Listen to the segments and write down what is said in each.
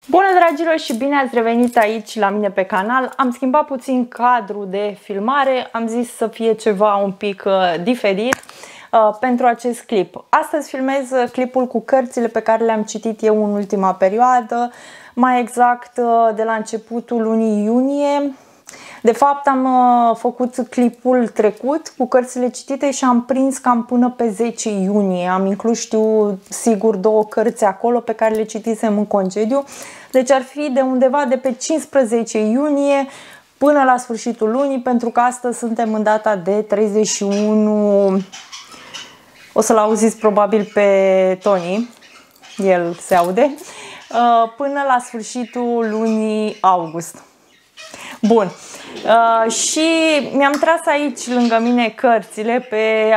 Bună dragilor și bine ați revenit aici la mine pe canal. Am schimbat puțin cadrul de filmare, am zis să fie ceva un pic diferit pentru acest clip. Astăzi filmez clipul cu cărțile pe care le-am citit eu în ultima perioadă, mai exact de la începutul lunii iunie. De fapt am făcut clipul trecut cu cărțile citite și am prins cam până pe 10 iunie. Am inclus, știu sigur, 2 cărți acolo pe care le citisem în concediu. Deci ar fi de undeva de pe 15 iunie până la sfârșitul lunii, pentru că astăzi suntem în data de 31. O să-l auziți probabil pe Tony, el se aude, până la sfârșitul lunii august. Bun. Și mi-am tras aici lângă mine cărțile pe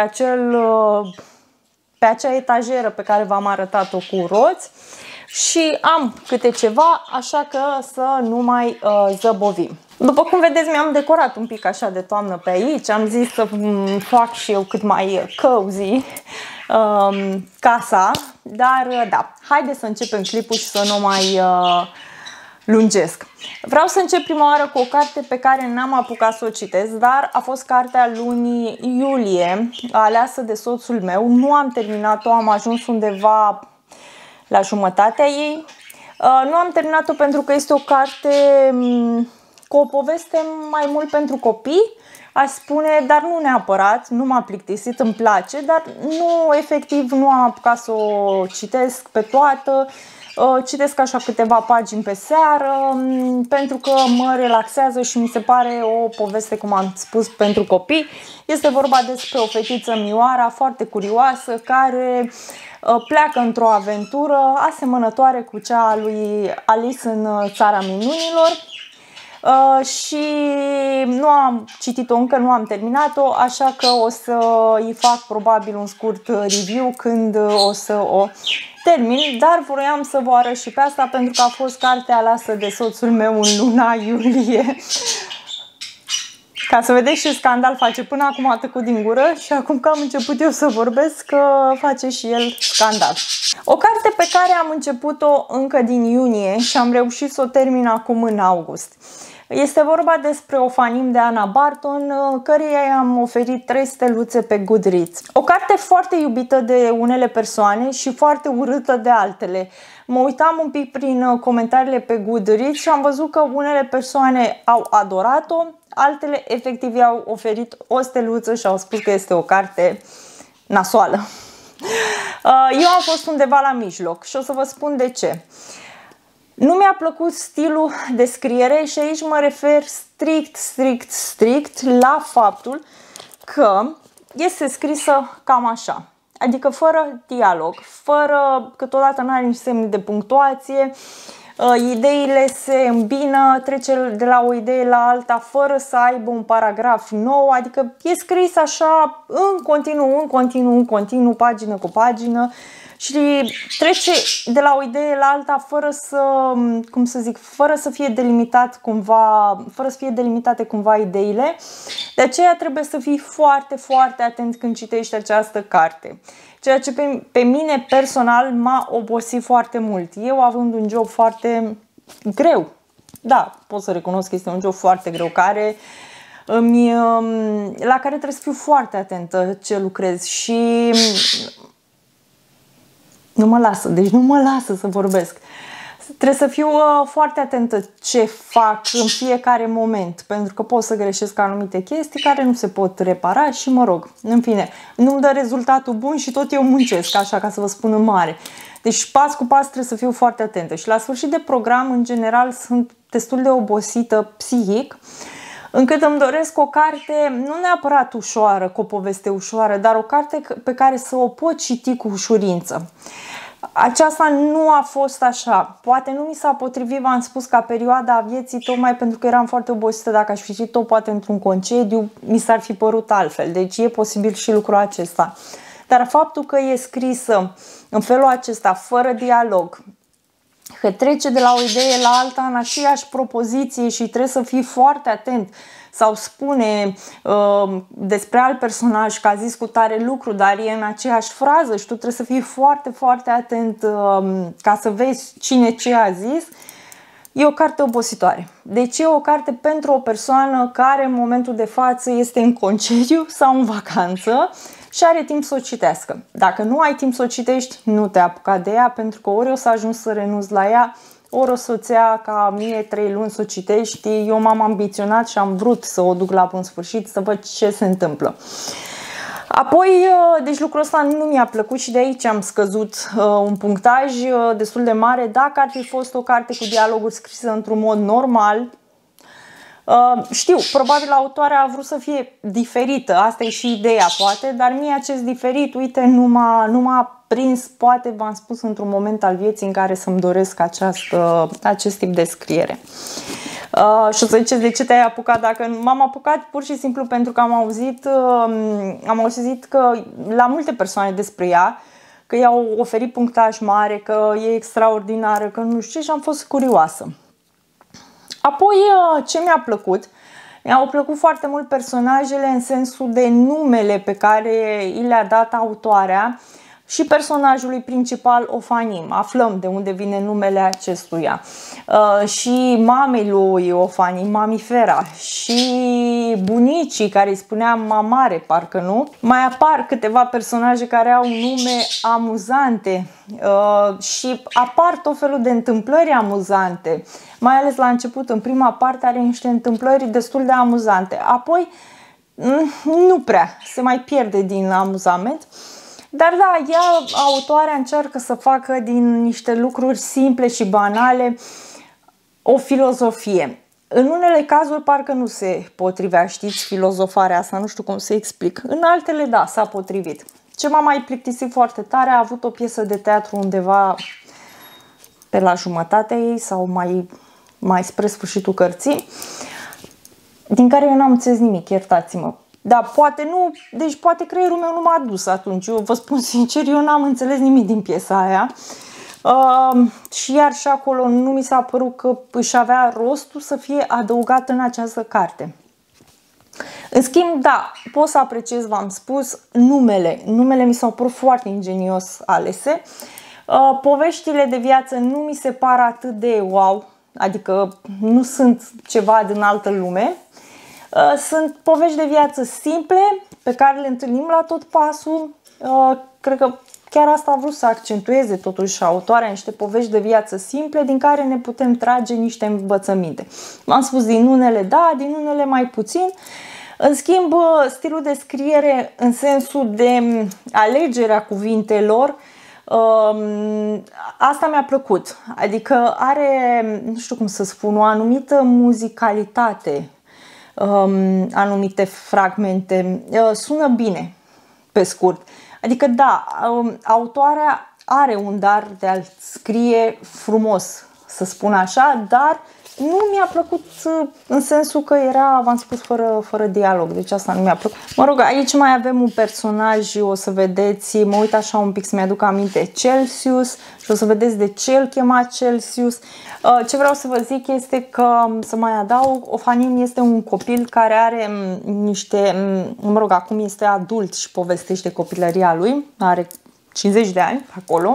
acea etajeră pe care v-am arătat-o cu roți și am câte ceva, așa că să nu mai zăbovim. După cum vedeți, mi-am decorat un pic așa de toamnă pe aici, am zis să fac și eu cât mai cozy casa, dar da, haideți să începem clipul și să nu mai lungesc. Vreau să încep prima oară cu o carte pe care n-am apucat să o citesc, dar a fost cartea lunii iulie, aleasă de soțul meu. Nu am terminat-o, am ajuns undeva la jumătatea ei. Nu am terminat-o pentru că este o carte cu o poveste mai mult pentru copii, aș spune, dar nu neapărat, nu m-a plictisit, îmi place, dar nu, efectiv, nu am apucat să o citesc pe toată. Citesc așa câteva pagini pe seară pentru că mă relaxează și mi se pare o poveste, cum am spus, pentru copii. Este vorba despre o fetiță, Mioara, foarte curioasă, care pleacă într-o aventură asemănătoare cu cea a lui Alice în Țara Minunilor. Și nu am citit-o încă, nu am terminat-o, așa că o să îi fac probabil un scurt review când o să o termin, dar vroiam să vă arăt și pe asta pentru că a fost cartea aleasă de soțul meu în luna iulie. Ca să vedeți ce scandal face. Până acum a tăcut din gură și acum că am început eu să vorbesc, face și el scandal. O carte pe care am început-o încă din iunie și am reușit să o termin acum în august. Este vorba despre Ofanim de Anna Barton, căreia i-am oferit 3 steluțe pe Goodreads. O carte foarte iubită de unele persoane și foarte urâtă de altele. Mă uitam un pic prin comentariile pe Goodreads și am văzut că unele persoane au adorat-o, altele efectiv i-au oferit o steluță și au spus că este o carte nasoală. Eu am fost undeva la mijloc și o să vă spun de ce. Nu mi-a plăcut stilul de scriere și aici mă refer strict la faptul că este scrisă cam așa. Adică fără dialog, fără, câteodată nu are nici semne de punctuație, ideile se îmbină, trece de la o idee la alta fără să aibă un paragraf nou, adică e scris așa în continuu, pagină cu pagină. Și trece de la o idee la alta fără să, cum să zic, fără să fie delimitat cumva, fără să fie delimitate cumva ideile. De aceea trebuie să fii foarte, foarte atent când citești această carte. Ceea ce pe mine personal m-a obosit foarte mult. Eu având un job foarte greu, da, pot să recunosc că este un job foarte greu, la care trebuie să fiu foarte atentă ce lucrez și nu mă lasă, deci nu mă lasă să vorbesc. Trebuie să fiu foarte atentă ce fac în fiecare moment, pentru că pot să greșesc anumite chestii care nu se pot repara și mă rog, în fine, nu-mi dă rezultatul bun și tot eu muncesc, așa ca să vă spun în mare. Deci pas cu pas trebuie să fiu foarte atentă și la sfârșit de program, în general, sunt destul de obosită psihic, încât îmi doresc o carte, nu neapărat ușoară, cu o poveste ușoară, dar o carte pe care să o pot citi cu ușurință. Aceasta nu a fost așa. Poate nu mi s-a potrivit, v-am spus, ca perioada a vieții, tocmai pentru că eram foarte obosită. Dacă aș fi citit-o poate într-un concediu, mi s-ar fi părut altfel. Deci e posibil și lucrul acesta. Dar faptul că e scrisă în felul acesta, fără dialog, că trece de la o idee la alta în aceeași propoziție și trebuie să fii foarte atent, sau spune despre alt personaj că a zis cu tare lucru, dar e în aceeași frază și tu trebuie să fii foarte, foarte atent ca să vezi cine ce a zis, E o carte obositoare. Deci e o carte pentru o persoană care în momentul de față este în concediu sau în vacanță și are timp să o citească. Dacă nu ai timp să o citești, nu te apuca de ea, pentru că ori o să ajungi să renunți la ea, ori o să-ți ia ca mie 3 luni să o citești. Eu m-am ambiționat și am vrut să o duc la bun sfârșit, să văd ce se întâmplă. Apoi, deci lucrul ăsta nu mi-a plăcut și de aici am scăzut un punctaj destul de mare. Dacă ar fi fost o carte cu dialoguri scrise într-un mod normal, știu, probabil autoarea a vrut să fie diferită, asta e și ideea poate, dar mie acest diferit, uite, nu m-a prins, poate v-am spus într-un moment al vieții în care să-mi doresc acest tip de scriere. Și o să ziceți de ce te-ai apucat, dacă m-am apucat pur și simplu pentru că am auzit că la multe persoane despre ea, că i-au oferit punctaj mare, că e extraordinară, că nu știu ce, și am fost curioasă. Apoi, ce mi-a plăcut? Mi-au plăcut foarte mult personajele în sensul de numele pe care i le-a dat autoarea și personajului principal Ofanim. Aflăm de unde vine numele acestuia. Și mamei lui Ofanim, Mamifera, și bunicii care îi spunea Mamare, parcă nu. Mai apar câteva personaje care au nume amuzante și apar tot felul de întâmplări amuzante. Mai ales la început, în prima parte, are niște întâmplări destul de amuzante. Apoi, nu prea, se mai pierde din amuzament. Dar da, autoarea încearcă să facă din niște lucruri simple și banale o filozofie. În unele cazuri parcă nu se potrivea, știți, filozofarea asta, nu știu cum să explic. În altele, da, s-a potrivit. Ce m-a mai plictisit foarte tare, a avut o piesă de teatru undeva pe la jumătatea ei sau mai spre sfârșitul cărții, din care eu n-am înțeles nimic, iertați-mă. Da, poate nu, deci poate creierul meu nu m-a dus atunci, eu vă spun sincer, eu n-am înțeles nimic din piesa aia. Și iar și acolo nu mi s-a părut că își avea rostul să fie adăugat în această carte. În schimb, da, pot să apreciez, v-am spus, numele mi s-au părut foarte ingenios alese. Poveștile de viață nu mi se par atât de wow, adică nu sunt ceva din altă lume. Sunt povești de viață simple pe care le întâlnim la tot pasul. Cred că chiar asta a vrut să accentueze totuși autoarea, niște povești de viață simple din care ne putem trage niște învățăminte. V-am spus, din unele da, din unele mai puțin. În schimb, stilul de scriere în sensul de alegerea cuvintelor, asta mi-a plăcut. Adică are, nu știu cum să spun, o anumită muzicalitate, anumite fragmente, sună bine, pe scurt. Adică da, autoarea are un dar de a scrie frumos, să spun așa, dar nu mi-a plăcut în sensul că era, v-am spus, fără dialog, deci asta nu mi-a plăcut. Mă rog, aici mai avem un personaj, o să vedeți, mă uit așa un pic să mi-aduc aminte, Celsius, și o să vedeți de ce îl chema Celsius. Ce vreau să vă zic este că, să mai adaug, Ofanim este un copil care are niște, mă rog, acum este adult și povestește copilăria lui, are 50 de ani acolo.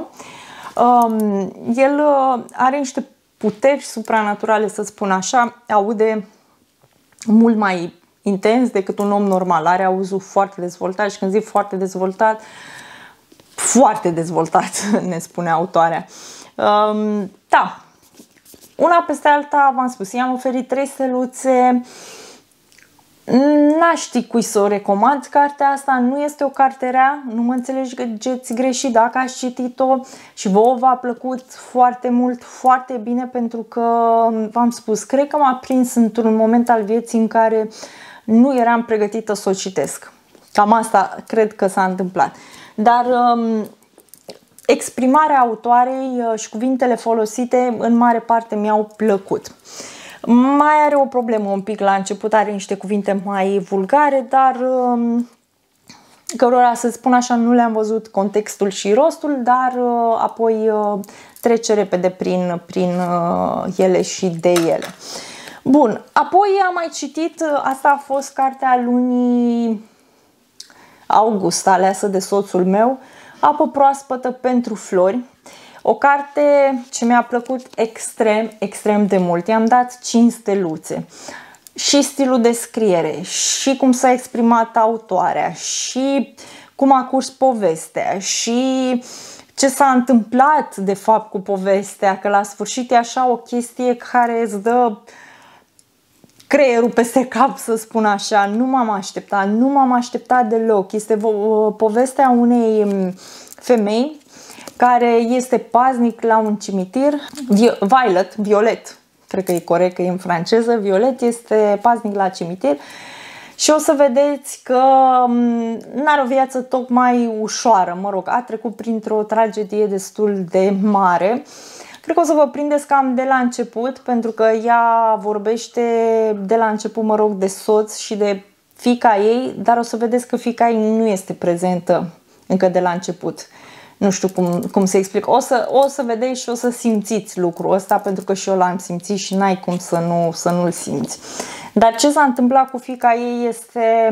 El are niște puteri supranaturale, să spun așa, aude mult mai intens decât un om normal, are auzul foarte dezvoltat și când zic foarte dezvoltat, ne spune autoarea. Da, una peste alta, v-am spus, i-am oferit 3 steluțe. N-aș ști cui să o recomand cartea asta, nu este o carte rea, nu mă înțelegeți greșit dacă ați citit-o și vouă v-a plăcut foarte mult, foarte bine, pentru că, v-am spus, cred că m-a prins într-un moment al vieții în care nu eram pregătită să o citesc. Cam asta cred că s-a întâmplat. Dar exprimarea autoarei și cuvintele folosite în mare parte mi-au plăcut. Mai are o problemă un pic la început, are niște cuvinte mai vulgare, dar cărora, să spun așa, nu le-am văzut contextul și rostul, dar apoi trece repede prin ele și de ele. Bun, apoi am mai citit, asta a fost cartea lunii august, aleasă de soțul meu, Apă proaspătă pentru flori. O carte ce mi-a plăcut extrem, extrem de mult. I-am dat 5 steluțe. Și stilul de scriere, și cum s-a exprimat autoarea, și cum a curs povestea, și ce s-a întâmplat de fapt cu povestea, că la sfârșit e așa o chestie care îți dă creierul peste cap, să spun așa. Nu m-am așteptat deloc. Este povestea unei femei care este paznic la un cimitir. Violet, cred că e corect, că e în franceză. Violet este paznic la cimitir și o să vedeți că n-are o viață tocmai ușoară. Mă rog, a trecut printr-o tragedie destul de mare. Cred că o să vă prindeți cam de la început, pentru că ea vorbește de la început, mă rog, de soț și de fiica ei, dar o să vedeți că fiica ei nu este prezentă încă de la început. Nu știu cum să explic. O să vedeți și o să simțiți lucrul ăsta, pentru că și eu l-am simțit și n-ai cum să nu-l simți. Dar ce s-a întâmplat cu fiica ei este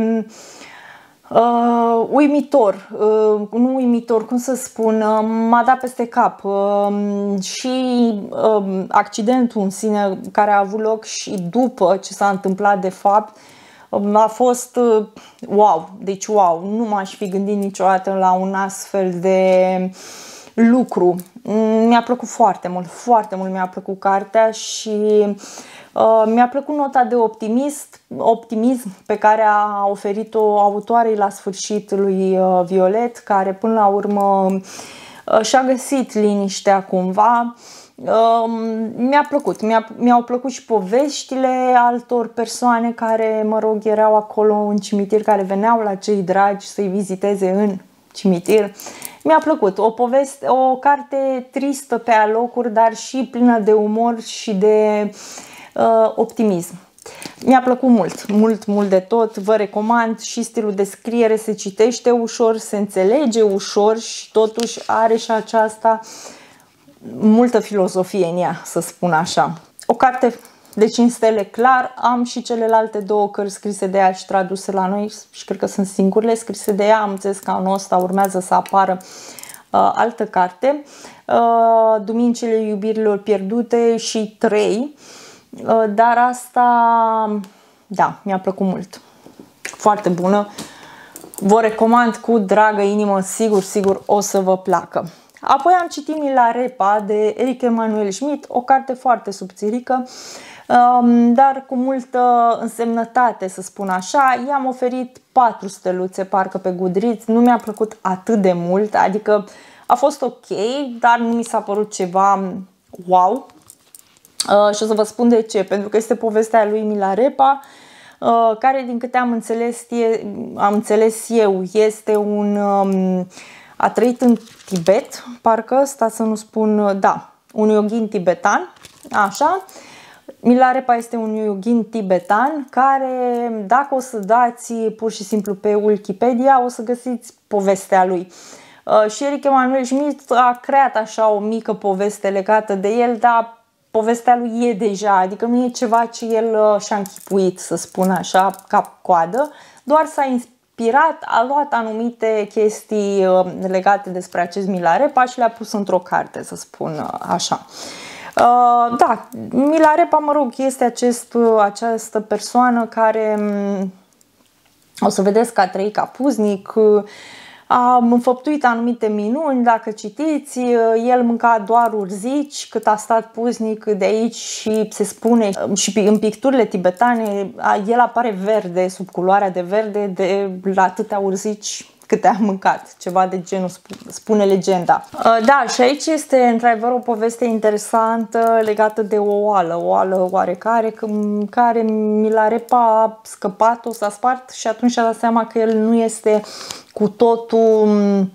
uimitor, nu uimitor, cum să spun, m-a dat peste cap. Și accidentul în sine care a avut loc și după ce s-a întâmplat de fapt a fost wow, deci wow, nu m-aș fi gândit niciodată la un astfel de lucru. Mi-a plăcut foarte mult mi-a plăcut cartea și mi-a plăcut nota de optimism pe care a oferit-o autoarei la sfârșit lui Violet, care până la urmă și-a găsit liniștea cumva. Mi-au plăcut și poveștile altor persoane care, mă rog, erau acolo în cimitir, care veneau la cei dragi să-i viziteze în cimitir. Mi-a plăcut, o carte tristă pe alocuri, dar și plină de umor și de optimism. Mi-a plăcut mult de tot, vă recomand. Și stilul de scriere, se citește ușor, se înțelege ușor și totuși are și aceasta multă filozofie în ea, să spun așa. O carte de 5 stele clar. Am și celelalte 2 cărți scrise de ea și traduse la noi și cred că sunt singurele scrise de ea. Am înțeles că anul ăsta urmează să apară altă carte, Duminicile iubirilor pierdute și 3, dar asta, da, mi-a plăcut mult. Foarte bună. Vă recomand cu dragă inimă, sigur o să vă placă. Apoi am citit Milarepa de Eric Emanuel Schmidt, o carte foarte subțirică, dar cu multă însemnătate, să spun așa. I-am oferit 4 steluțe, parcă, pe Goodreads. Nu mi-a plăcut atât de mult, adică a fost ok, dar nu mi s-a părut ceva wow. Și o să vă spun de ce. Pentru că este povestea lui Milarepa, care, din câte am înțeles eu, este a trăit în Tibet, parcă, stați să nu spun, da, un yoghin tibetan, așa. Milarepa este un yoghin tibetan care, dacă o să dați pur și simplu pe Wikipedia, o să găsiți povestea lui. Și Eric Emanuel Schmidt a creat așa o mică poveste legată de el, dar povestea lui e deja, adică nu e ceva ce el și-a închipuit, să spun așa, cap-coadă, doar s-a inspirat, a luat anumite chestii legate despre acest Milarepa și le-a pus într-o carte, să spun așa. Da, Milarepa, mă rog, este această persoană care, o să vedeți că a trăit ca puznic, a înfăptuit anumite minuni. Dacă citiți, el mânca doar urzici cât a stat puznic de aici și se spune, și în picturile tibetane, el apare verde, sub culoarea de verde, de la atâtea urzici câte a mâncat, ceva de genul, spune legenda. Da, și aici este într-adevăr o poveste interesantă legată de o oală oarecare, care Milarepa a scăpat-o, s-a spart și atunci și-a dat seama că el nu este cu totul,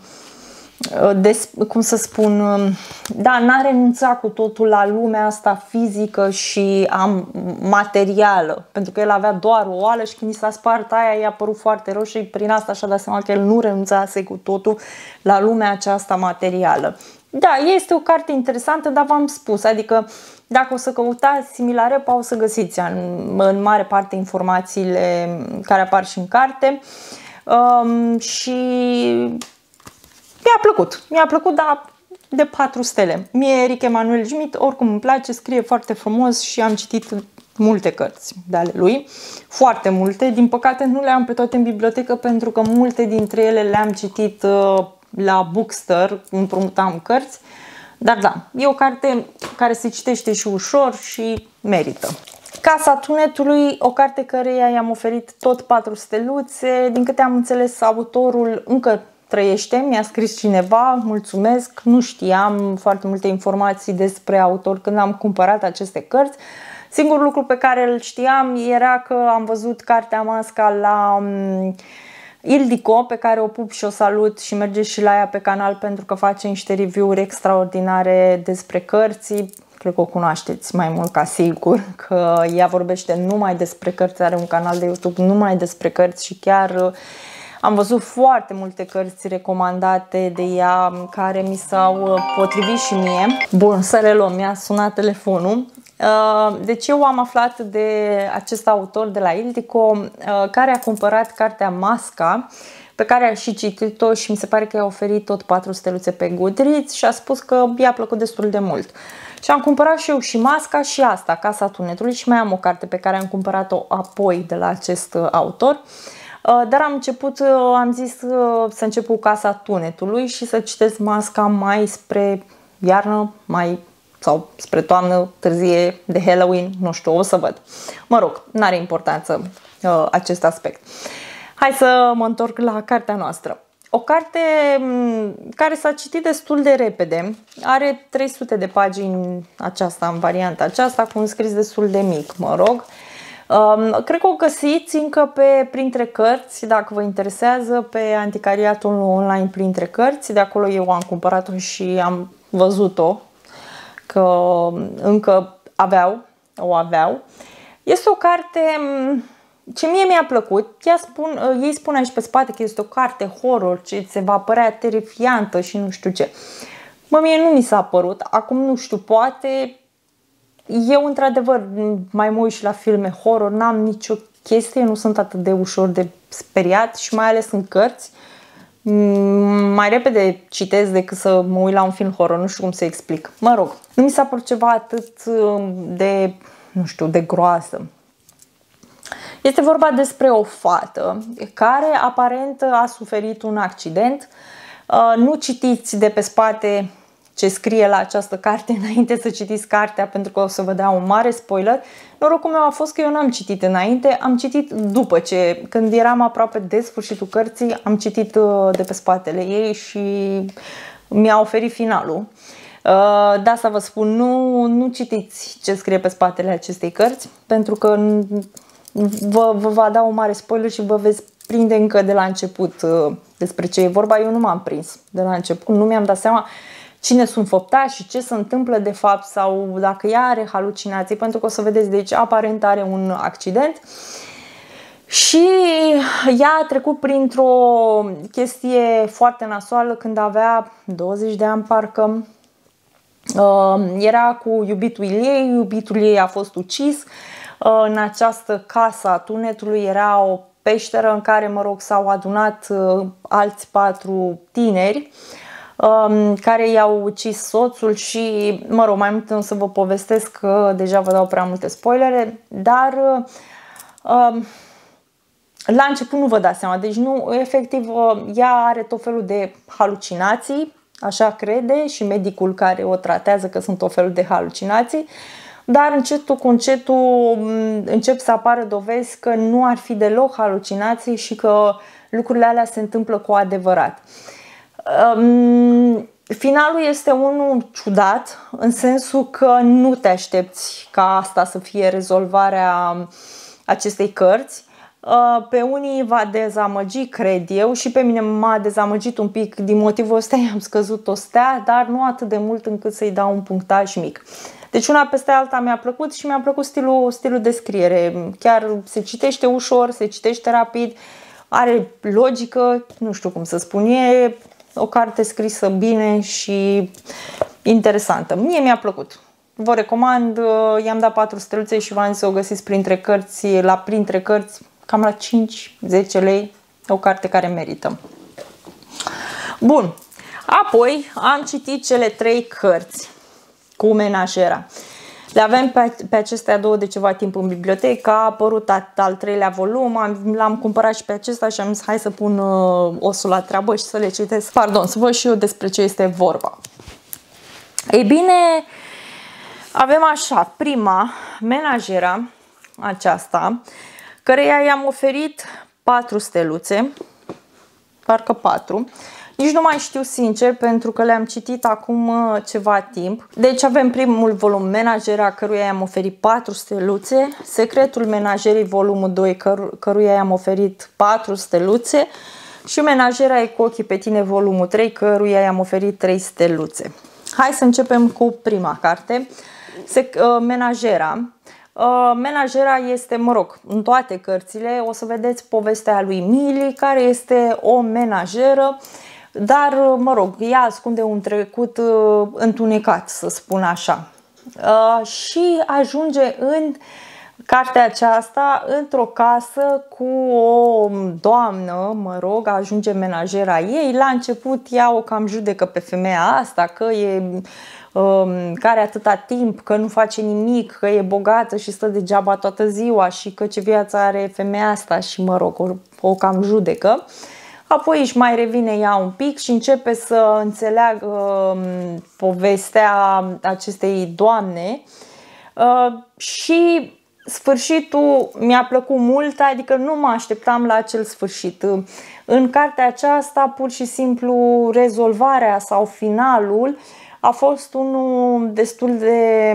cum să spun, da, n-a renunțat cu totul la lumea asta fizică și materială, pentru că el avea doar o oală și când i s-a spart aia, i-a părut foarte rău și prin asta și-a dat seama că el nu renunțase cu totul la lumea aceasta materială. Da, este o carte interesantă, dar v-am spus, adică dacă o să căutați Milarepa, o să găsiți în mare parte informațiile care apar și în carte. Și mi-a plăcut, dar de 4 stele. Mie Eric Emanuel Schmidt oricum îmi place, scrie foarte frumos și am citit multe cărți de ale lui, foarte multe. Din păcate nu le am pe toate în bibliotecă pentru că multe dintre ele le-am citit la Bookster, împrumutam cărți. Dar da, e o carte care se citește și ușor și merită. Casa Tunetului, o carte căreia i-am oferit tot 4 steluțe. Din câte am înțeles, autorul încă trăiește, mi-a scris cineva, mulțumesc, nu știam foarte multe informații despre autor când am cumpărat aceste cărți. Singurul lucru pe care îl știam era că am văzut cartea Masca la Ildiko, pe care o pup și o salut și merge și la ea pe canal pentru că face niște review-uri extraordinare despre cărți. Cred că o cunoașteți mai mult ca sigur, că ea vorbește numai despre cărți, are un canal de YouTube numai despre cărți și chiar am văzut foarte multe cărți recomandate de ea care mi s-au potrivit și mie. Bun, să reluăm, mi-a sunat telefonul. Deci eu am aflat de acest autor de la Ildiko care a cumpărat cartea Masca, pe care a și citit-o și mi se pare că i-a oferit tot 4 steluțe pe Goodreads și a spus că i-a plăcut destul de mult. Și am cumpărat și eu și Masca și asta, Casa Tunetului, și mai am o carte pe care am cumpărat-o apoi de la acest autor. Dar am zis să încep cu Casa Tunetului și să citesc Masca mai spre iarnă, sau spre toamnă târzie de Halloween, nu știu, o să văd. Mă rog, n-are importanță acest aspect. Hai să mă întorc la cartea noastră. O carte care s-a citit destul de repede, are 300 de pagini aceasta, în varianta aceasta, cu un scris destul de mic, mă rog. Cred că o găsiți încă printre cărți, dacă vă interesează, pe anticariatul online printre cărți. De acolo eu am cumpărat-o și am văzut-o, că încă o aveau. Este o carte ce mie mi-a plăcut. Ei spun aici pe spate că este o carte horror, ce se va părea terifiantă și nu știu ce. Mie nu mi s-a părut. Acum nu știu, poate. Eu într-adevăr mai mă uit și la filme horror, n-am nicio chestie, nu sunt atât de ușor de speriat și mai ales în cărți. Mai repede citesc decât să mă uit la un film horror, nu știu cum să explic. Mă rog, nu mi s-a părut ceva atât de, nu știu, de groază. Este vorba despre o fată care aparent a suferit un accident. Nu citiți de pe spate ce scrie la această carte înainte să citiți cartea, pentru că o să vă dea un mare spoiler. Norocul meu a fost că eu n-am citit înainte, am citit după ce, când eram aproape de sfârșitul cărții, am citit de pe spatele ei și mi-a oferit finalul. De asta vă spun, nu citiți ce scrie pe spatele acestei cărți, pentru că vă va da un mare spoiler și vă veți prinde încă de la început despre ce e vorba. Eu nu m-am prins de la început, nu mi-am dat seama cine sunt făptași și ce se întâmplă de fapt sau dacă ea are halucinații, pentru că o să vedeți, deci aparent are un accident și ea a trecut printr-o chestie foarte nasoală când avea 20 de ani parcă. Era cu iubitul ei a fost ucis. În această casă a Tunetului era o peșteră în care, mă rog, s-au adunat alți 4 tineri care i-au ucis soțul și, mă rog, mai mult nu să vă povestesc că deja vă dau prea multe spoilere, dar la început nu vă dați seama, deci nu, efectiv, ea are tot felul de halucinații, așa crede și medicul care o tratează că sunt tot felul de halucinații, dar încetul cu încetul încep să apară dovezi că nu ar fi deloc halucinații și că lucrurile alea se întâmplă cu adevărat. Finalul este unul ciudat, în sensul că nu te aștepți ca asta să fie rezolvarea acestei cărți. Pe unii va dezamăgi, cred eu, și pe mine m-a dezamăgit un pic. Din motivul ăsta i-am scăzut o stea, dar nu atât de mult încât să-i dau un punctaj mic. Deci una peste alta mi-a plăcut și mi-a plăcut stilul de scriere. Chiar se citește ușor, se citește rapid, are logică, nu știu cum să spun, e o carte scrisă bine și interesantă. Mie mi-a plăcut. Vă recomand, i-am dat 4 steluțe și v-am zis să o găsiți printre cărți, cam la 5-10 lei, o carte care merită. Bun, Apoi am citit cele 3 cărți cu menajera. Le avem pe acestea două de ceva timp în bibliotecă, a apărut al 3-lea volum, l-am cumpărat și pe acesta și am zis hai să pun osul la treabă și să le citesc, pardon, să văd și eu despre ce este vorba. Ei bine, avem așa, prima, menajera aceasta, căreia i-am oferit 4 steluțe, parcă 4. Nici nu mai știu sincer pentru că le-am citit acum ceva timp. Deci avem primul volum, Menajera, căruia i-am oferit 4 steluțe, Secretul Menajerii, volumul 2, căruia i-am oferit 4 steluțe și Menajera e cu ochii pe tine, volumul 3, căruia i-am oferit 3 steluțe. Hai să începem cu prima carte, Menajera. Menajera este, mă rog, în toate cărțile o să vedeți povestea lui Millie, care este o menajeră, dar, mă rog, ea ascunde un trecut întunecat, să spun așa. Și ajunge în cartea aceasta într-o casă cu o doamnă, mă rog, ajunge menajera ei. La început ea o cam judecă pe femeia asta, că e că are atâta timp, că nu face nimic, că e bogată și stă degeaba toată ziua și că ce viață are femeia asta și, mă rog, o cam judecă. Apoi își mai revine ea un pic și începe să înțeleagă povestea acestei doamne și sfârșitul mi-a plăcut mult, adică nu mă așteptam la acel sfârșit. În cartea aceasta, pur și simplu, rezolvarea sau finalul a fost unul destul de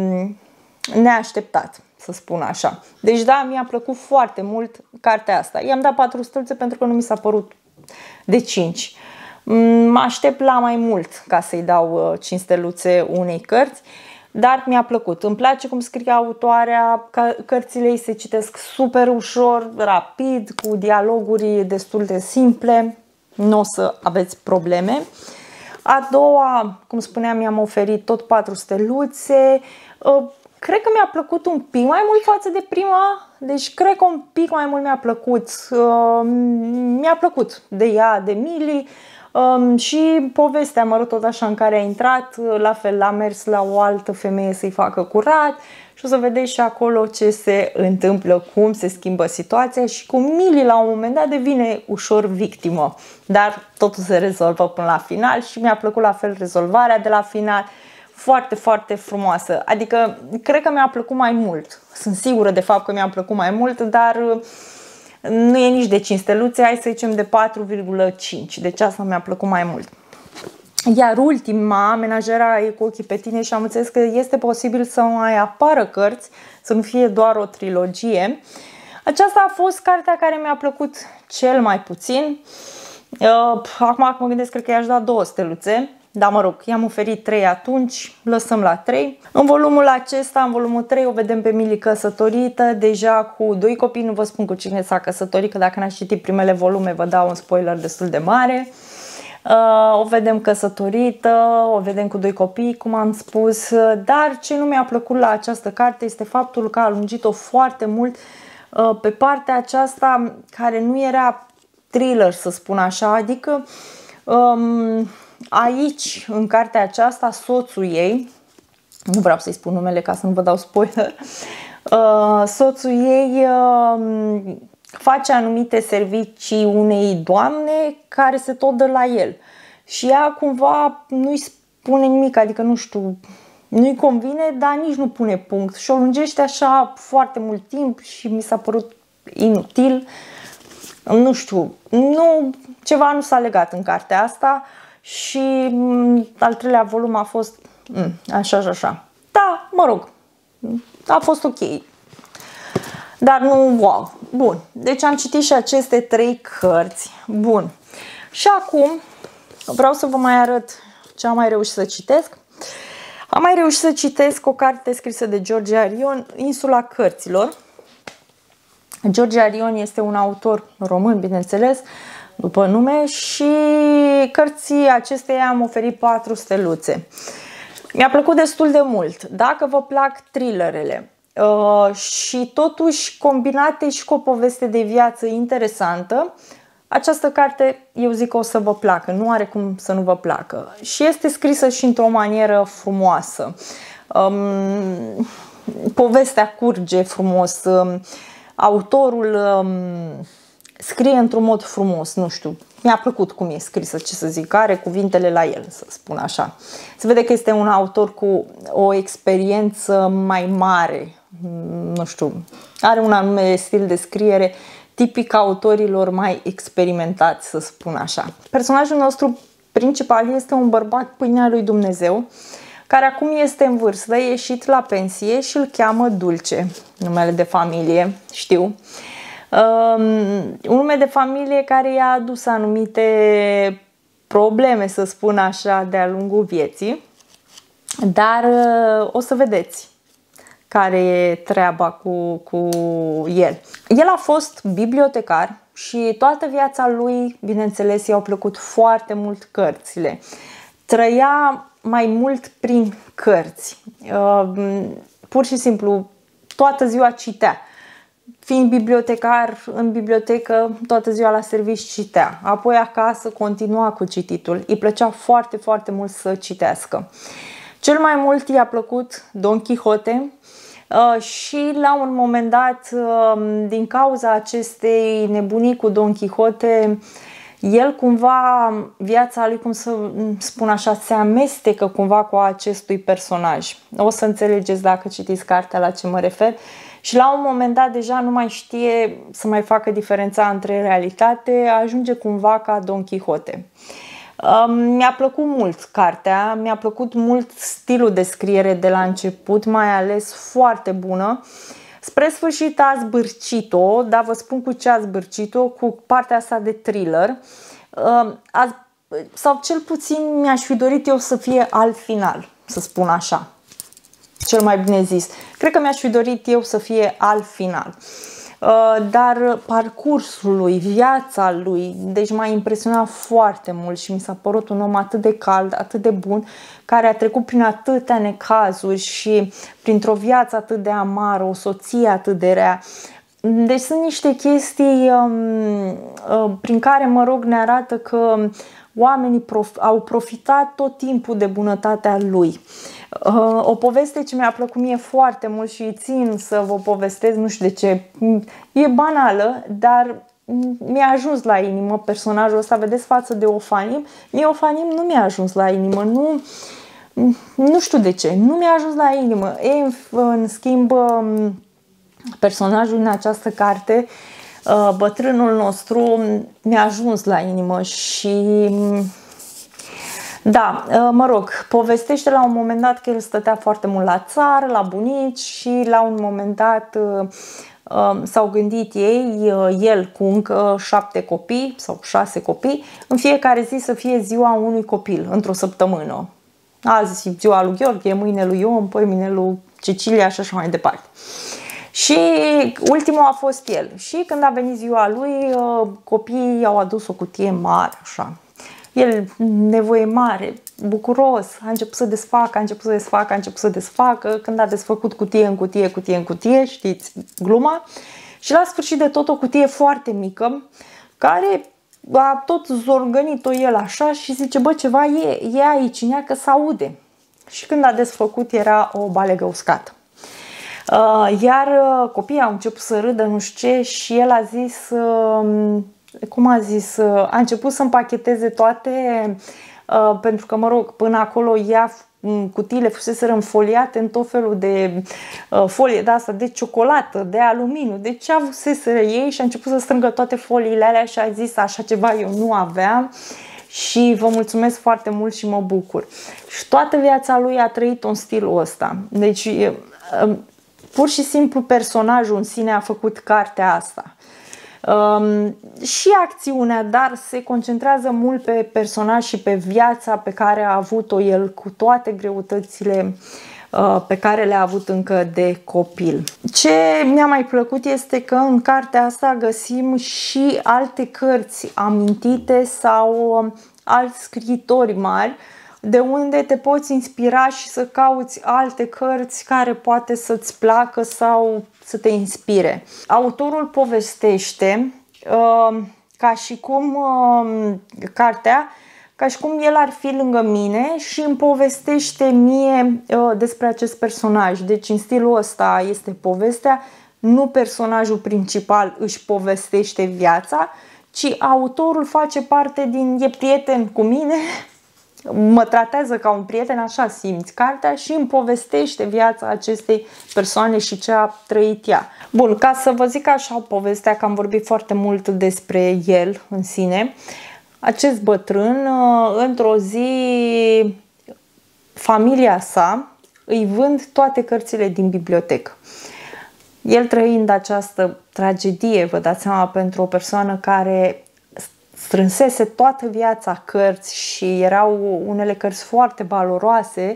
neașteptat, să spun așa. Deci da, mi-a plăcut foarte mult cartea asta. I-am dat 4 stâlțe pentru că nu mi s-a părut de 5. Mă aștept la mai mult ca să-i dau 5 steluțe unei cărți, dar mi-a plăcut. Îmi place cum scrie autoarea, cărțile ei se citesc super ușor, rapid, cu dialoguri destul de simple, nu o să aveți probleme. A doua, cum spuneam, i-am oferit tot 4 steluțe. Cred că mi-a plăcut un pic mai mult față de prima, deci cred că un pic mai mult mi-a plăcut. Mi-a plăcut de ea, de Millie, și povestea, mă rog, tot așa în care a intrat, la fel a mers la o altă femeie să-i facă curat și o să vedeți și acolo ce se întâmplă, cum se schimbă situația și cum Millie la un moment dat devine ușor victimă, dar totul se rezolvă până la final și mi-a plăcut la fel rezolvarea de la final. Foarte, foarte frumoasă. Adică, cred că mi-a plăcut mai mult. Sunt sigură de fapt că mi-a plăcut mai mult, dar nu e nici de 5 steluțe, hai să zicem de 4,5. Deci asta mi-a plăcut mai mult. Iar ultima, Menajera e cu ochii pe tine și am înțeles că este posibil să mai apară cărți, să nu fie doar o trilogie. Aceasta a fost cartea care mi-a plăcut cel mai puțin. Acum mă gândesc, cred că i-aș da 2 steluțe. Dar mă rog, i-am oferit 3 atunci, lăsăm la 3. În volumul acesta, în volumul 3, o vedem pe Millie căsătorită, deja cu 2 copii, nu vă spun cu cine s-a căsătorit, că dacă n-ați citit primele volume vă dau un spoiler destul de mare. O vedem căsătorită, o vedem cu 2 copii, cum am spus, dar ce nu mi-a plăcut la această carte este faptul că a lungit-o foarte mult pe partea aceasta care nu era thriller, să spun așa, adică aici, în cartea aceasta, soțul ei, nu vreau să-i spun numele ca să nu vă dau spoiler, soțul ei face anumite servicii unei doamne care se tot dă la el. Și ea cumva nu-i spune nimic, adică nu știu, nu-i convine, dar nici nu pune punct. Și o lungește așa foarte mult timp și mi s-a părut inutil. Nu știu, ceva nu s-a legat în cartea asta. Și al 3-lea volum a fost așa și așa. Da, mă rog, a fost ok. Dar nu wow. Bun, deci am citit și aceste 3 cărți. Bun. Și acum vreau să vă mai arăt ce am mai reușit să citesc. Am mai reușit să citesc o carte scrisă de George Arion, Insula Cărților. George Arion este un autor român, bineînțeles, după nume, și cărții acesteia am oferit 4 steluțe. Mi-a plăcut destul de mult. Dacă vă plac thrillerele și totuși combinate și cu o poveste de viață interesantă, Această carte, eu zic că o să vă placă, nu are cum să nu vă placă. Și este scrisă și într-o manieră frumoasă. Povestea curge frumos, autorul scrie într-un mod frumos, nu știu, mi-a plăcut cum e scrisă, ce să zic, are cuvintele la el, să spun așa. Se vede că este un autor cu o experiență mai mare, nu știu, are un anume stil de scriere tipic autorilor mai experimentați, să spun așa. Personajul nostru principal este un bărbat pâinea lui Dumnezeu, care acum este în vârstă, ieșit la pensie și îl cheamă Dulce, numele de familie, știu. Un nume de familie care i-a adus anumite probleme, să spun așa, de-a lungul vieții, dar o să vedeți care e treaba cu el. El a fost bibliotecar și toată viața lui, bineînțeles, i-au plăcut foarte mult cărțile. Trăia mai mult prin cărți. Pur și simplu, toată ziua citea. Fiind bibliotecar, în bibliotecă, toată ziua la serviciu citea. Apoi acasă continua cu cititul. Îi plăcea foarte, foarte mult să citească. Cel mai mult i-a plăcut Don Quixote și la un moment dat, din cauza acestei nebunii cu Don Quixote, el cumva, viața lui, cum să spun așa, se amestecă cumva cu acestui personaj. O să înțelegeți dacă citiți cartea la ce mă refer. Și la un moment dat deja nu mai știe să mai facă diferența între realitate, ajunge cumva ca Don Quixote. Mi-a plăcut mult cartea, mi-a plăcut mult stilul de scriere de la început, mai ales foarte bună. Spre sfârșit a zbârcit-o, dar vă spun cu ce a zbârcit-o, cu partea asta de thriller. Sau cel puțin mi-aș fi dorit eu să fie alt final, să spun așa. Cel mai bine zis. Cred că mi-aș fi dorit eu să fie alt final. Dar parcursul lui, viața lui, deci m-a impresionat foarte mult și mi s-a părut un om atât de cald, atât de bun, care a trecut prin atâtea necazuri și printr-o viață atât de amară, o soție atât de rea. Deci sunt niște chestii prin care, mă rog, ne arată că oamenii au profitat tot timpul de bunătatea lui. O poveste ce mi-a plăcut mie foarte mult și țin să vă povestesc, nu știu de ce, e banală, dar mi-a ajuns la inimă personajul ăsta, vedeți, față de Ofanim. Mie Ofanim nu mi-a ajuns la inimă, nu știu de ce, nu mi-a ajuns la inimă. În schimb, personajul în această carte, bătrânul nostru, mi-a ajuns la inimă și... Da, mă rog, povestește la un moment dat că el stătea foarte mult la țară, la bunici și la un moment dat s-au gândit ei, el cu încă 7 copii sau 6 copii, în fiecare zi să fie ziua unui copil, într-o săptămână. Azi ziua lui Gheorghe, mâine lui Ion, mâine lui Cecilia și așa mai departe. Și ultimul a fost el. Și când a venit ziua lui, copiii i-au adus o cutie mare, așa. El, nevoie mare, bucuros, a început să desfacă, a început să desfacă, a început să desfacă. Când a desfăcut cutie în cutie, cutie în cutie, știți gluma. Și la sfârșit de tot o cutie foarte mică, care a tot zorgănit-o el așa și zice, bă, ceva e aici, nea că s-aude. Și când a desfăcut era o balegă uscată. Iar copiii au început să râdă, nu știu ce, și el a zis... cum a zis, a început să împacheteze toate, pentru că, mă rog, până acolo cutiile fuseseră înfoliate în tot felul de folie de asta, de ciocolată, de aluminiu, de ce avuseseră ei, și a început să strângă toate foliile alea și a zis, așa ceva eu nu aveam și vă mulțumesc foarte mult și mă bucur. Și toată viața lui a trăit în stilul ăsta. Deci, pur și simplu, personajul în sine a făcut cartea asta. Și acțiunea, dar se concentrează mult pe personaj și pe viața pe care a avut-o el, cu toate greutățile pe care le-a avut încă de copil. Ce mi-a mai plăcut este că în cartea asta găsim și alte cărți amintite sau alți scriitori mari, de unde te poți inspira și să cauți alte cărți care poate să-ți placă sau să te inspire. Autorul povestește ca și cum cartea, ca și cum el ar fi lângă mine și îmi povestește mie despre acest personaj. Deci în stilul ăsta este povestea, nu personajul principal își povestește viața, ci autorul face parte e prieten cu mine, mă tratează ca un prieten, așa simți cartea, și îmi povestește viața acestei persoane și ce a trăit ea. Bun, ca să vă zic așa povestea, că am vorbit foarte mult despre el în sine, acest bătrân, într-o zi, familia sa îi vând toate cărțile din bibliotecă. El trăind această tragedie, vă dați seama, pentru o persoană care strânsese toată viața cărți și erau unele cărți foarte valoroase,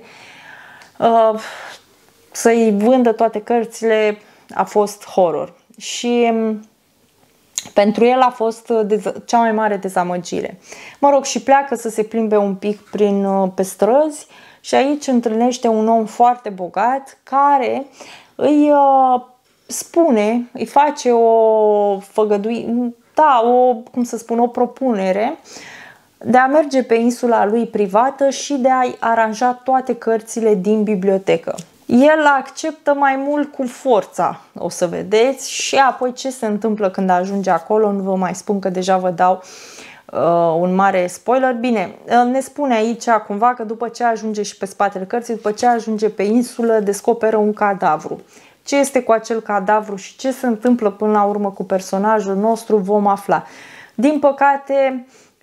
să-i vândă toate cărțile a fost horror. Și pentru el a fost cea mai mare dezamăgire. Mă rog, și pleacă să se plimbe un pic pe străzi și aici întâlnește un om foarte bogat care îi spune, îi face o făgăduire, da, o propunere de a merge pe insula lui privată și de a-i aranja toate cărțile din bibliotecă. El acceptă mai mult cu forța, o să vedeți, și apoi ce se întâmplă când ajunge acolo, nu vă mai spun că deja vă dau un mare spoiler. Bine, ne spune aici cumva că după ce ajunge și pe spatele cărții, după ce ajunge pe insulă, descoperă un cadavru. Ce este cu acel cadavru și ce se întâmplă până la urmă cu personajul nostru vom afla. Din păcate,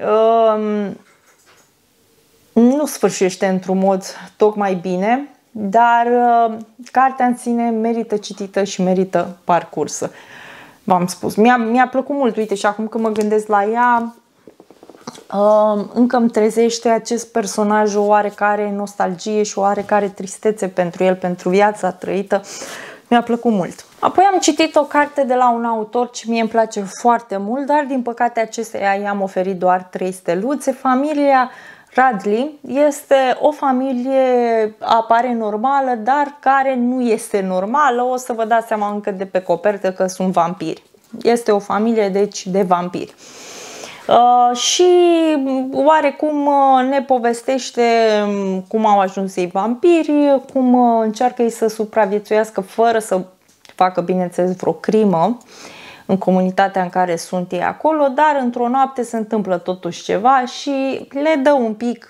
nu sfârșește într-un mod tocmai bine, dar cartea în sine merită citită și merită parcursă. V-am spus, mi-a plăcut mult, uite, și acum când mă gândesc la ea, încă îmi trezește acest personaj o oarecare nostalgie și o oarecare tristețe pentru el, pentru viața trăită. Mi-a plăcut mult. Apoi am citit o carte de la un autor ce mie îmi place foarte mult, dar din păcate acesteia i-am oferit doar 3 steluțe. Familia Radley este o familie, apare normală, dar care nu este normală. O să vă dați seama încă de pe copertă că sunt vampiri. Este o familie, deci, de vampiri. Și oarecum ne povestește cum au ajuns ei vampiri, cum încearcă ei să supraviețuiască fără să facă, bineînțeles, vreo crimă în comunitatea în care sunt ei acolo, dar într-o noapte se întâmplă totuși ceva și le dă un pic,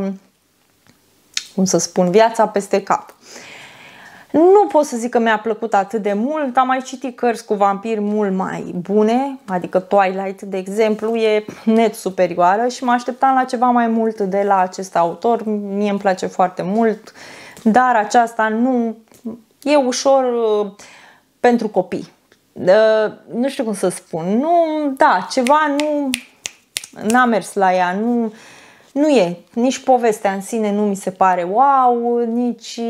cum să spun, viața peste cap. Nu pot să zic că mi-a plăcut atât de mult, am mai citit cărți cu vampiri mult mai bune, adică Twilight, de exemplu, e net superioară și mă așteptam la ceva mai mult de la acest autor, mie îmi place foarte mult, dar aceasta nu e ușor pentru copii. Nu știu cum să spun, ceva n-a mers la ea, nu e, nici povestea în sine nu mi se pare wow, nici...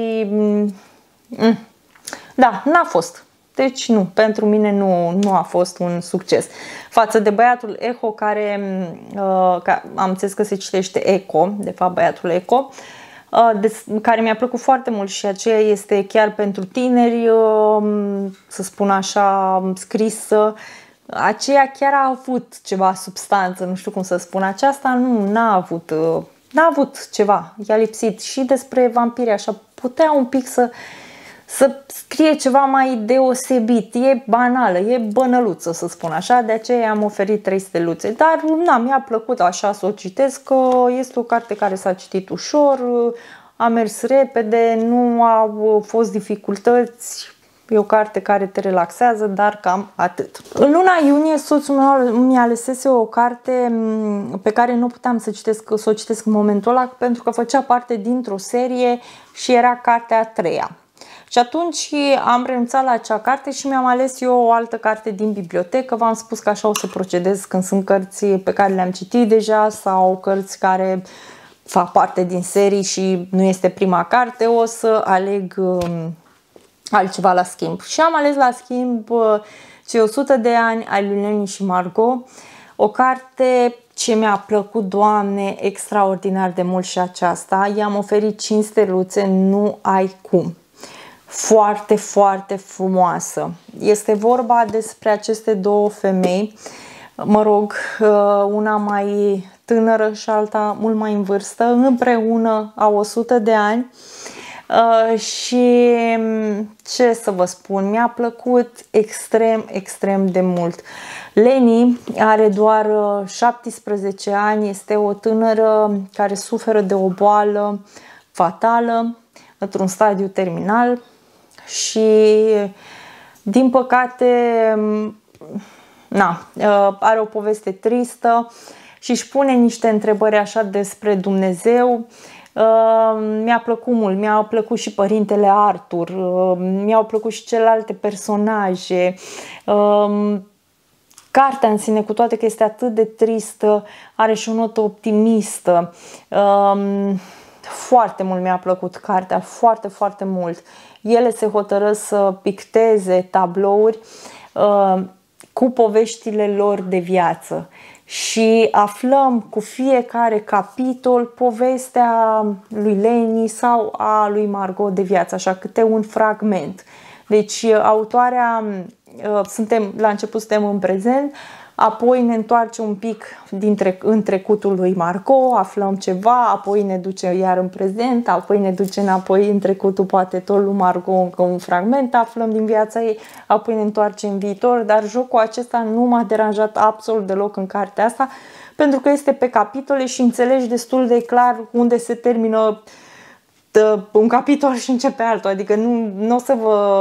Da, n-a fost. Deci nu, pentru mine nu a fost un succes. Față de Băiatul Eco, care am înțeles că se citește Eco, de fapt Băiatul Eco, care mi-a plăcut foarte mult și aceea este chiar pentru tineri, să spun așa, scrisă. Aceea chiar a avut ceva substanță, nu știu cum să spun. Aceasta n-a avut ceva, i-a lipsit. Și despre vampiri așa putea un pic să scrie ceva mai deosebit, e banală, e bănăluță, să spun așa, de aceea am oferit 3 steluțe, dar mi-a plăcut așa să o citesc, că este o carte care s-a citit ușor, a mers repede, nu au fost dificultăți, e o carte care te relaxează, dar cam atât. În luna iunie soțul meu mi-a alesese o carte pe care nu puteam să o citesc în momentul ăla, pentru că făcea parte dintr-o serie și era cartea a 3-a. Și atunci am renunțat la acea carte și mi-am ales eu o altă carte din bibliotecă. V-am spus că așa o să procedez când sunt cărți pe care le-am citit deja sau cărți care fac parte din serii și nu este prima carte, o să aleg altceva la schimb. Și am ales la schimb Cei 100 de ani ai lui Lenny și Margot, o carte ce mi-a plăcut, Doamne, extraordinar de mult și aceasta. I-am oferit 5 steluțe, nu ai cum. Foarte, foarte frumoasă. Este vorba despre aceste două femei mă rog, una mai tânără și alta mult mai în vârstă, împreună au 100 de ani. Și ce să vă spun, mi-a plăcut extrem de mult. Leni are doar 17 ani, este o tânără care suferă de o boală fatală, într-un stadiu terminal și din păcate are o poveste tristă și își pune niște întrebări așa despre Dumnezeu. Mi-a plăcut mult, mi-a plăcut și părintele Arthur, mi-au plăcut și celelalte personaje. Cartea în sine, cu toate că este atât de tristă, are și o notă optimistă. Foarte mult mi-a plăcut cartea, foarte mult. Ele se hotără să picteze tablouri cu poveștile lor de viață și aflăm cu fiecare capitol povestea lui Leni sau a lui Margot de viață, așa câte un fragment. Deci autoarea, la început suntem în prezent, apoi ne întoarce un pic în trecutul lui Margot, aflăm ceva, apoi ne duce iar în prezent, apoi ne duce înapoi în trecutul, poate tot lui Margot încă un fragment, aflăm din viața ei, apoi ne întoarce în viitor, dar jocul acesta nu m-a deranjat absolut deloc în cartea asta, pentru că este pe capitole și înțelegi destul de clar unde se termină un capitol și începe altul, adică nu o să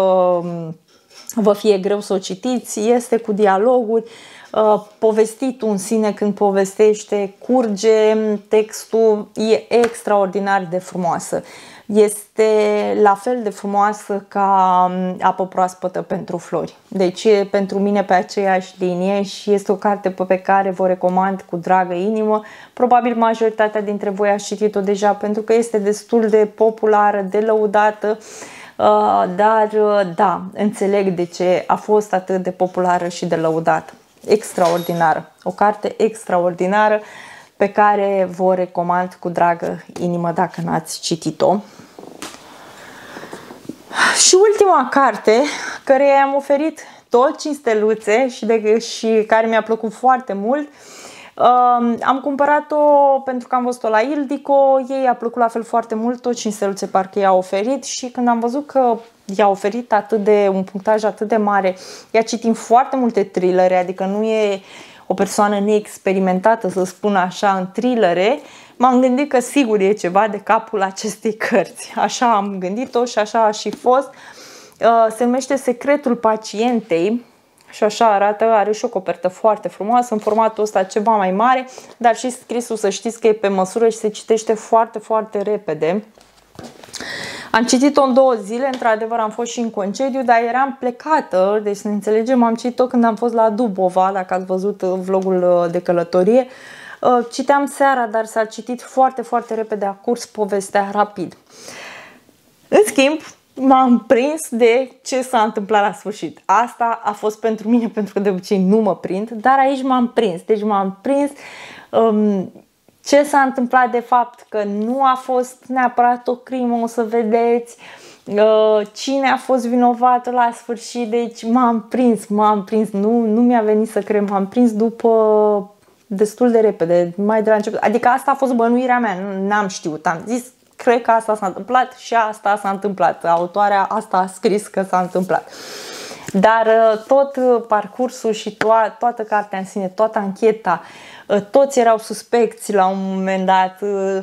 vă fie greu să o citiți, este cu dialoguri, povestitul în sine când povestește, curge, textul e extraordinar de frumoasă. Este la fel de frumoasă ca Apă proaspătă pentru flori. Deci e pentru mine pe aceeași linie și este o carte pe care vă recomand cu dragă inimă. Probabil majoritatea dintre voi ați citit-o deja pentru că este destul de populară, de lăudată. Dar da, înțeleg de ce a fost atât de populară și de lăudată. Extraordinară, o carte extraordinară pe care vă recomand cu dragă inimă dacă n-ați citit-o. Și ultima carte, care i-am oferit tot 5 steluțe și care mi-a plăcut foarte mult. Am cumpărat-o pentru că am văzut-o la Ildiko, ei a plăcut la fel foarte mult, tot 5 steluțe parcă i-a oferit și când am văzut că i-a oferit un punctaj atât de mare, ea citim foarte multe thrillere, adică nu e o persoană neexperimentată, să spun așa, în thrillere, m-am gândit că sigur e ceva de capul acestei cărți. Așa am gândit-o și așa a și fost. Se numește Secretul pacientei. Și așa arată, are și o copertă foarte frumoasă, în formatul ăsta ceva mai mare, dar și scrisul să știți că e pe măsură și se citește foarte repede. Am citit-o în 2 zile, într-adevăr am fost și în concediu, dar eram plecată, deci să ne înțelegem, am citit-o când am fost la Dubova, dacă ați văzut vlogul de călătorie. Citeam seara, dar s-a citit foarte repede, a curs povestea rapid. În schimb, m-am prins de ce s-a întâmplat la sfârșit. Asta a fost pentru mine, pentru că de obicei nu mă prind, dar aici m-am prins. Deci m-am prins ce s-a întâmplat de fapt, că nu a fost neapărat o crimă, o să vedeți, cine a fost vinovat la sfârșit. Deci m-am prins, nu mi-a venit să cred, m-am prins după destul de repede, mai de la început. Adică asta a fost bănuirea mea, n-am știut, am zis cred că asta s-a întâmplat și asta s-a întâmplat. Autoarea asta a scris că s-a întâmplat. Dar tot parcursul și toată cartea în sine, toată ancheta, toți erau suspecți la un moment dat.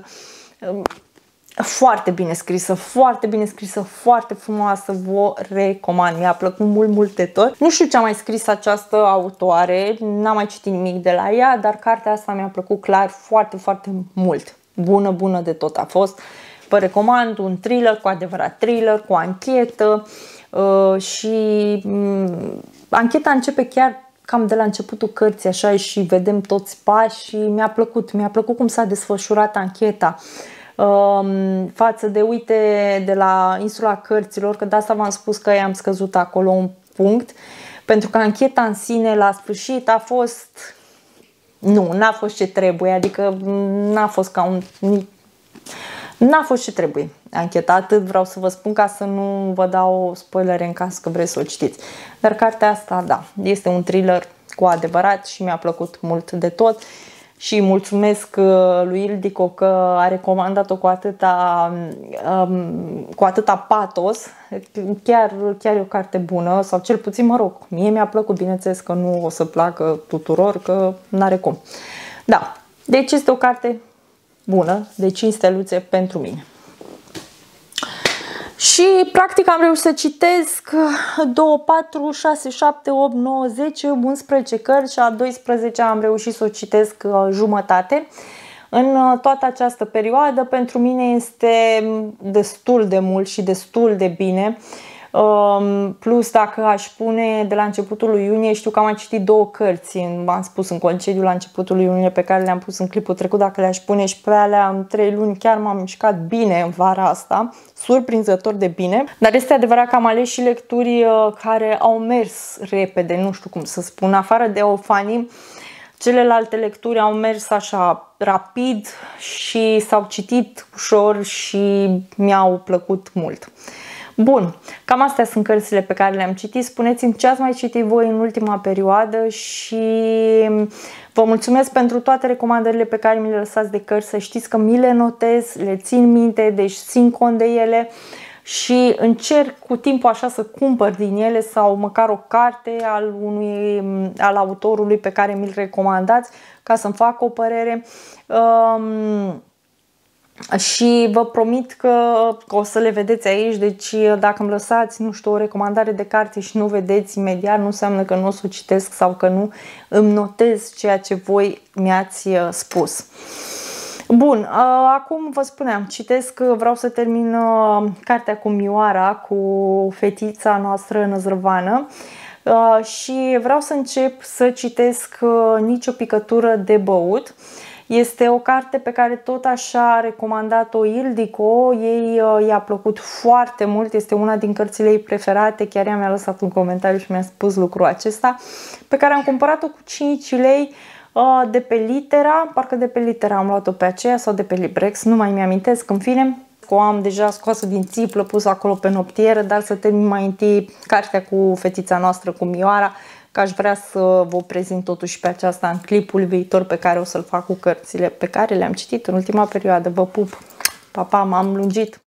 Foarte bine scrisă, foarte frumoasă, vă recomand. Mi-a plăcut mult de tot. Nu știu ce a mai scris această autoare, n-am mai citit nimic de la ea, dar cartea asta mi-a plăcut clar foarte mult. Bună de tot a fost. Vă recomand un thriller, cu adevărat thriller, cu anchetă și ancheta începe chiar cam de la începutul cărții așa și vedem toți pași și mi-a plăcut cum s-a desfășurat ancheta față de, uite, de la Insula Cărților, că de asta v-am spus că i-am scăzut acolo un punct, pentru că ancheta în sine la sfârșit a fost n-a fost ce trebuie, adică n-a fost n-a fost ce trebuie ancheta, atât vreau să vă spun ca să nu vă dau spoilere în caz că vreți să o citiți. Dar cartea asta, da, este un thriller cu adevărat și mi-a plăcut mult de tot. Și mulțumesc lui Ildico că a recomandat-o cu atâta patos. Chiar e o carte bună, sau cel puțin, mă rog, mie mi-a plăcut, bineînțeles că nu o să placă tuturor, că n-are cum. Da, deci este o carte bună, de 5 steluțe pentru mine. Și practic am reușit să citesc 2, 4, 6, 7, 8, 9, 10, 11 cărți și a 12 am reușit să o citesc jumătate. În toată această perioadă pentru mine este destul de mult și destul de bine. Plus, dacă aș pune de la începutul lui iunie, știu că am mai citit 2 cărți, am spus în concediu la începutul lui iunie, pe care le-am pus în clipul trecut. Dacă le-aș pune și pe alea în 3 luni, chiar m-am mișcat bine în vara asta, surprinzător de bine. Dar este adevărat că am ales și lecturi care au mers repede, nu știu cum să spun, afară de Ofanii. Celelalte lecturi au mers așa rapid și s-au citit ușor și mi-au plăcut mult. Bun, cam astea sunt cărțile pe care le-am citit. Spuneți-mi ce ați mai citit voi în ultima perioadă și vă mulțumesc pentru toate recomandările pe care mi le lăsați de cărți. Să știți că mi le notez, le țin minte, deci țin cont de ele și încerc cu timpul așa să cumpăr din ele sau măcar o carte al autorului pe care mi-l recomandați ca să-mi fac o părere. Și vă promit că o să le vedeți aici, deci dacă îmi lăsați, nu știu, o recomandare de carte și nu vedeți imediat, nu înseamnă că nu o să o citesc sau că nu îmi notez ceea ce voi mi-ați spus. Bun, acum vă spuneam, vreau să termin cartea cu Mioara, cu fetița noastră năzrăvană. Și vreau să încep să citesc Nici o picătură de băut. Este o carte pe care tot așa a recomandat-o Ildico, ei i-a plăcut foarte mult, este una din cărțile ei preferate, chiar ea mi-a lăsat un comentariu și mi-a spus lucrul acesta, pe care am cumpărat-o cu 5 lei de pe Litera, parcă de pe Litera am luat-o pe aceea sau de pe Librex, nu mai mi-amintesc, în fine. O am deja scoasă din țiplă, pusă acolo pe noptieră, dar să termin mai întâi cartea cu fetița noastră, cu Mioara, că aș vrea să vă prezint totuși pe aceasta în clipul viitor pe care o să-l fac cu cărțile pe care le-am citit în ultima perioadă. Vă pup! Pa, pa, m-am lungit!